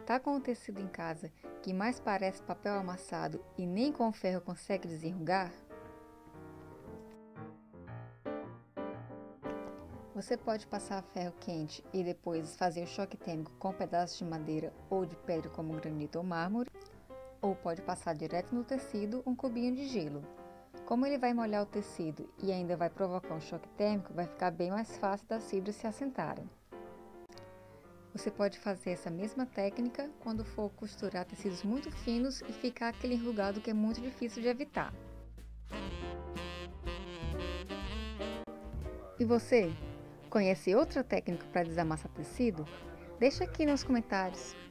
Tá com o tecido em casa que mais parece papel amassado e nem com o ferro consegue desenrugar? Você pode passar ferro quente e depois fazer o choque térmico com pedaços de madeira ou de pedra como granito ou mármore, ou pode passar direto no tecido um cubinho de gelo. Como ele vai molhar o tecido e ainda vai provocar um choque térmico, vai ficar bem mais fácil das fibras se assentarem. Você pode fazer essa mesma técnica quando for costurar tecidos muito finos e ficar aquele enrugado que é muito difícil de evitar. E você? Conhece outra técnica para desamassar tecido? Deixa aqui nos comentários.